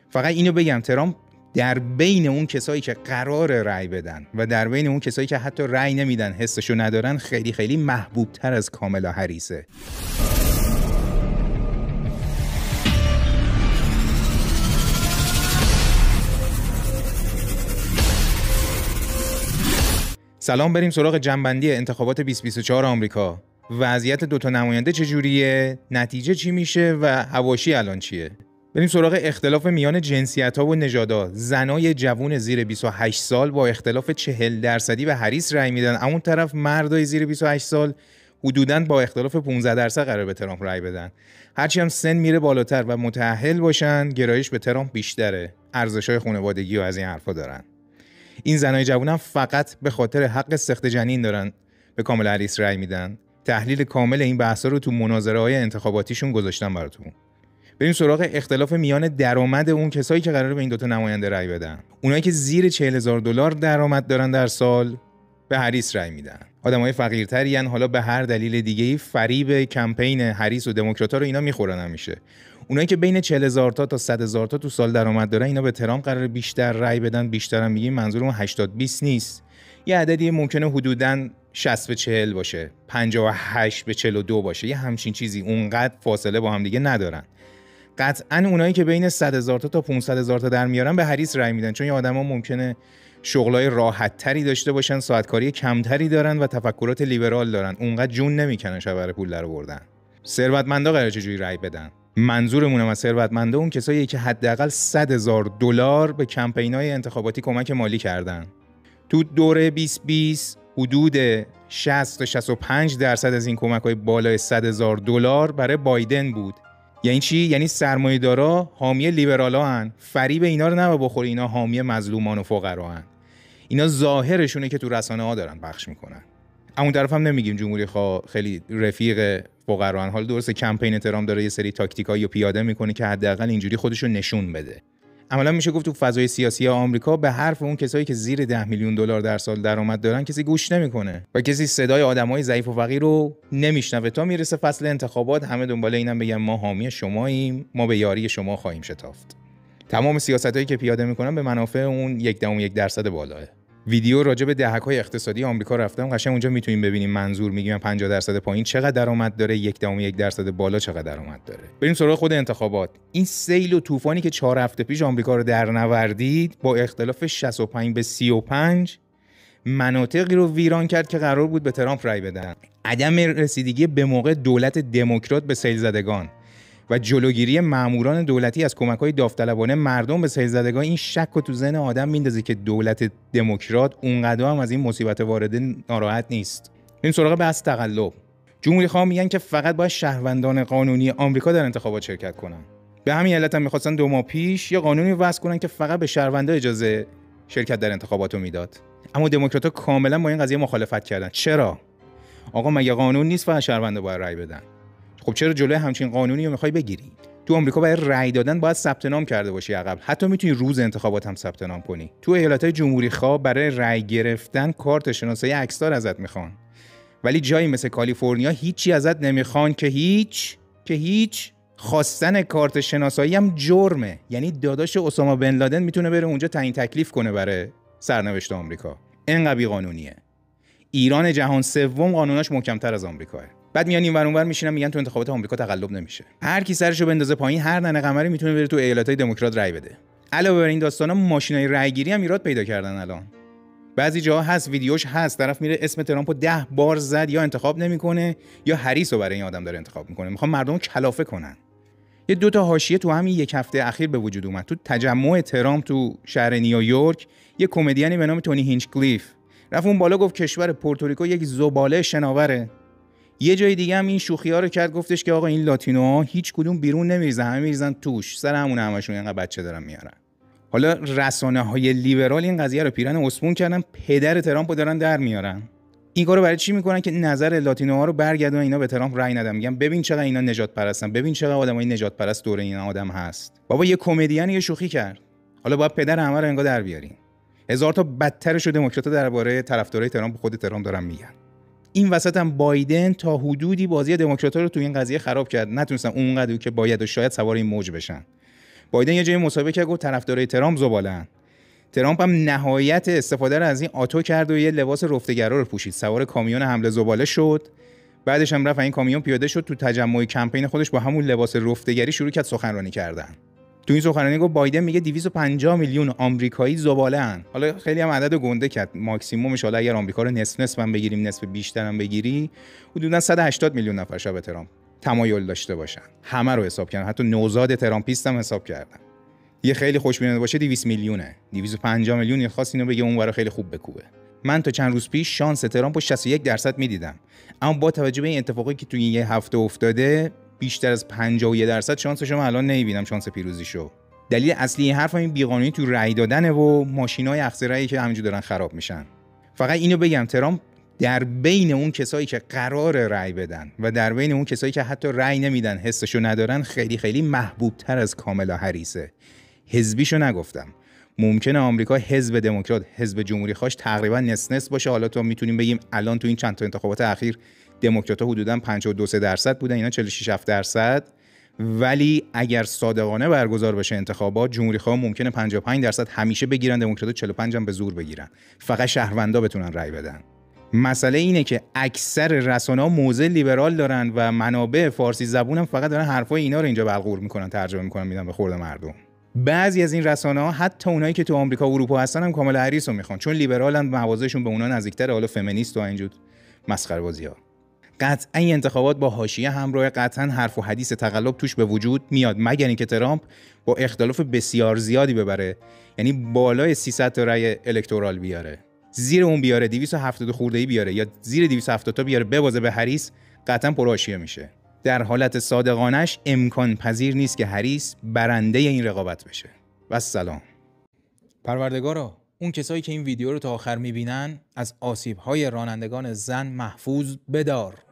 فقط اینو بگم ترامپ در بین اون کسایی که قرار رأی بدن و در بین اون کسایی که حتی رأی نمیدن، حسشو ندارن، خیلی خیلی محبوب تر از کامالا هریسه. سلام، بریم سراغ جنبندی انتخابات 2024 آمریکا. وضعیت دوتا نماینده چجوریه؟ نتیجه چی میشه و حواشی الان چیه؟ بریم سراغ اختلاف میان جنسیت‌ها و نژادها. زنای جوون زیر 28 سال با اختلاف 40% به هریس رأی میدن، اون طرف مردای زیر 28 سال حدوداً با اختلاف 15% قرار به ترامپ رأی بدن. هرچی هم سن میره بالاتر و متأهل باشن، گرایش به ترامپ بیشتره. ارزش‌های خانوادگی و از این حرفا دارن. این زنای جوون هم فقط به خاطر حق سخت جنین دارن به کامالا هریس رأی میدن. تحلیل کامل این بحثا رو تو مناظره‌های انتخاباتیشون گذاشتم براتون. بریم سراغ اختلاف میان درآمد اون کسایی که قراره به این دوتا نماینده رأی بدن. اونایی که زیر $40,000 درآمد دارن در سال به هریس رأی میدن. آدمای فقیرتری ان، حالا به هر دلیل دیگه‌ای فریب کمپین هریس و دموکرات‌ها رو اینا میخورن همیشه. اونایی که بین 40,000 تا 100,000 تا تو سال درآمد دارن، اینا به ترامپ قراره بیشتر رأی بدن. بیشتر هم میگیم منظورمون 80-20 نیست. یه عددی ممکنه حدوداً 60-40 باشه، 58-42 باشه، یه همچین چیزی. اونقدر فاصله با هم دیگه ندارن. قطعاً اونایی که بین 100,000 تا 500,000 تا در میارن به هریس رأی میدن، چون این آدما ممکنه شغلای راحت تری داشته باشن، ساعت کاری کمتری دارن و تفکرات لیبرال دارن، اونقدر جون نمیکنن شب برای پول درآوردن. ثروتمندا قراره چجوری رأی بدن؟ منظورمون از ثروتمندا اون کسایی که حداقل $100,000 به کمپینای انتخاباتی کمک مالی کردن. تو دوره 2020 حدود 60-65% از این کمک‌های بالای $100,000 برای بایدن بود. یعنی چی؟ یعنی سرمایه‌دارا حامی لیبرالا هن. فریب اینا رو نباید بخوری، اینا حامی مظلومان و فقرا هن. اینا ظاهرشونه که تو رسانه‌ها دارن پخش میکنن. اون طرف هم نمیگیم جمهوری‌خواه خیلی رفیق فقرا هن. حالا درسته کمپین ترامپ داره یه سری تاکتیکایی رو پیاده میکنه که حداقل اینجوری خودشو نشون بده. عملا میشه گفت تو فضای سیاسی آمریکا به حرف اون کسایی که زیر $10 میلیون در سال درآمد دارن کسی گوش نمیکنه و کسی صدای آدمای ضعیف و فقیر رو نمیشنوه. تا میرسه فصل انتخابات همه دنبال اینن بگن ما حامی شماییم، ما به یاری شما خواهیم شتافت. تمام سیاستایی که پیاده میکنن به منافع اون 1% بالاه. ویدیو راجع به دهک‌های اقتصادی آمریکا رفتم، قشنگ اونجا میتونیم ببینیم. منظور میگم 50% پایین چقدر درآمد داره، 1% بالا چقدر درآمد داره. بریم سراغ خود انتخابات. این سیل و طوفانی که 4 هفته پیش آمریکا رو درنوردید با اختلاف 65-35 مناطقی رو ویران کرد که قرار بود به ترامپ رأی بدن. عدم رسیدگی به موقع دولت دموکرات به سیل زدگان و جلوگیری ماموران دولتی از کمک‌های داوطلبانه مردم به سیل زدگان، این شک رو تو ذهن آدم میندازه که دولت دموکرات اونقدر هم از این مصیبت وارده ناراحت نیست. این سراغ بحث تقلب. جمهوری‌خواه میگن که فقط باید شهروندان قانونی آمریکا در انتخابات شرکت کنن. به همین علت هم می‌خواستن 2 ماه پیش یه قانونی وضع کنن که فقط به شهروندان اجازه شرکت در انتخابات رو میداد. اما دموکرات‌ها کاملا با این قضیه مخالفت کردن. چرا؟ آقا مگه قانون نیست فقط شهروندا باید رأی بدن؟ خب چرا جلوی همچین قانونی رو میخوای بگیری؟ تو آمریکا برای رأی دادن باید ثبت نام کرده باشی عقب. حتی میتونی روز انتخابات هم ثبت نام کنی. تو ایالت‌های جمهوری‌خواه برای رأی گرفتن کارت شناسایی عکسدار ازت میخوان. ولی جایی مثل کالیفرنیا هیچی ازت نمیخوان که هیچ. خواستن کارت شناسایی هم جرمه. یعنی داداش اسامه بن لادن میتونه بره اونجا تعیین تکلیف کنه برای سرنوشت آمریکا. اینقدر بی‌قانونیه. ایران جهان سوم قانوناش محکم‌تر از آمریکاه. بعد میان این ور اون ور میشینن میگن تو انتخابات آمریکا تقلب نمیشه. هر کی سرشو بندازه پایین، هر ننه قمری میتونه بره تو ایالت‌های دموکرات رأی بده. علاوه بر این داستانا ماشینای رأیگیری هم ایراد پیدا کردن الان. بعضی جاها هست، ویدیوش هست، طرف میره اسم ترامپو 10 بار زد، یا انتخاب نمیکنه یا هریس رو برای این آدم داره انتخاب میکنه. میخوان مردم رو کلافه کنن. یه 2 تا حاشیه تو همین 1 هفته اخیر به وجود اومد. تو تجمع ترامپ تو شهر نیویورک یه کمدیانی به نام تونی هینچکلیف رفت اون بالا گفت کشور پورتوریکو یک زباله شناوره. یه جای دیگه هم این شوخی‌ها رو کرد، گفتش که آقا این لاتینوها هیچ کدوم بیرون نمیریزن، همه میریزن توش، سر همشون اینقدر بچه دارن میارن. حالا رسانه‌های لیبرال این قضیه رو پیرن اسپون کردن، پدر ترامپو دارن در میارن. این کارو برای چی میکنن؟ که نظر لاتینوها رو برگردونن اینا به ترامپ رأی ندن. میگن ببین چقدر اینا نجات پرستن، ببین چقدر آدمای نجات پرست دور این آدم هست. بابا یه کمدین یه شوخی کرد، حالا باید پدر همه رو انگار در بیارین. هزار تا بدترش رو دموکرات‌ها درباره طرفدارای ترامپ خود ترامپ دارن میگن. این وسط هم بایدن تا حدودی بازی دموکرات‌ها رو تو این قضیه خراب کرد، نتونستن اونقدر که باید و شاید سوار این موج بشن. بایدن یه جای مسابقه گفت طرفدارای ترامپ زباله‌ان. ترامپ هم نهایت استفاده رو از این آتو کرد و یه لباس رفتگرا رو پوشید، سوار کامیون حمل زباله شد. بعدش هم رفت این کامیون پیاده شد تو تجمع کمپین خودش با همون لباس رفتگری شروع کرد سخنرانی کردن. تو این سخنرانی گفت بایدن میگه 250 میلیون آمریکایی زباله‌ان. حالا خیلی هم عدد گنده کرد، ماکسیممش حالا اگر آمریکا رو نصف هم بگیریم، نصف بیشتر هم بگیری، حدوداً 180 میلیون نفر شبه ترامپ تمایل داشته باشن. همه رو حساب کردن، حتی نوزاد ترامپیست هم حساب کردن. یه خیلی خوشبینانه باشه 200 میلیونه، 250 میلیون خواست اینو بگه اونورا خیلی خوب بکوبه. من تا چند روز پیش شانس ترامپ رو 61% میدیدم، اما با توجه به این اتفاقی که توی یه هفته افتاده بیشتر از 51% شانسشو من الان نمیبینم شانس پیروزیشو. دلیل اصلی این حرف این بیقانونی تو رأی دادن و ماشینای اخضرایی که همینجور دارن خراب میشن. فقط اینو بگم ترامپ در بین اون کسایی که قرار رأی بدن و در بین اون کسایی که حتی رأی نمیدن، حسشو ندارن، خیلی خیلی محبوب‌تر از کامالا هریسه. حزبیشو نگفتم. ممکنه آمریکا حزب دموکرات، حزب جمهوری خواهش تقریبا نصف باشه. حالا تو میتونیم بگیم الان تو این چند تا انتخابات اخیر دموکرات‌ها حدوداً 52-3% بودن، اینا 46-7%. ولی اگر صادقانه برگزار بشه انتخابات، جمهوری‌خواه ممکنه 55% همیشه بگیرن، دموکرات‌ها 45 هم به زور بگیرن. فقط شهروندا بتونن رأی بدن. مسئله اینه که اکثر رسانه‌ها موضع لیبرال دارن و منابع فارسی زبون هم فقط دارن حرفای اینا رو اینجا بلغور میکنن، ترجمه میکنن، میدن به خورد مردم. بعضی از این رسانه‌ها حتی اونایی که تو آمریکا و اروپا هستن هم کامالا هریس رو میخوان، چون لیبرالن، موازهشون به اونا نزدیک‌تره، حالا فمینیست و اینجور مسخره بازی‌ها. قطعا این انتخابات با حاشیه همراه، قطعا حرف و حدیث تقلب توش به وجود میاد، مگر اینکه ترامپ با اختلاف بسیار زیادی ببره، یعنی بالای 300 تا رأی الکتورال بیاره. زیر اون بیاره 270 خورده‌ای بیاره یا زیر 270 تا بیاره ببازه به هریس، قطعا پرحاشیه میشه. در حالت صادقانش امکان پذیر نیست که هریس برنده این رقابت بشه. و سلام. پروردگارا، اون کسایی که این ویدیو رو تا آخر میبینن از آسیب‌های رانندگان زن محفوظ بدار.